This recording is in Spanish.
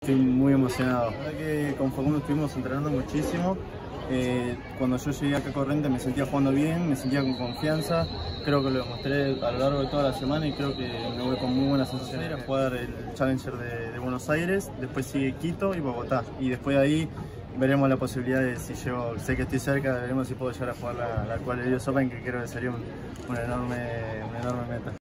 Estoy muy emocionado. La verdad que con Facundo estuvimos entrenando muchísimo. Cuando yo llegué acá a Corrientes me sentía jugando bien, me sentía con confianza. Creo que lo demostré a lo largo de toda la semana y creo que me voy con muy buenas sensaciones a jugar el Challenger de Buenos Aires. Después sigue Quito y Bogotá. Y después de ahí veremos la posibilidad de si yo sé que estoy cerca, veremos si puedo llegar a jugar la Quality US Open, que creo que sería una enorme meta.